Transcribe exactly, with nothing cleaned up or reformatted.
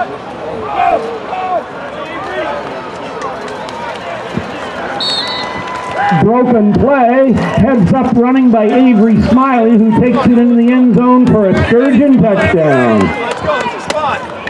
Broken play, heads up running by Avery Smiley, who takes it into the end zone for a Sturgeon touchdown. Let's go, it's a spot.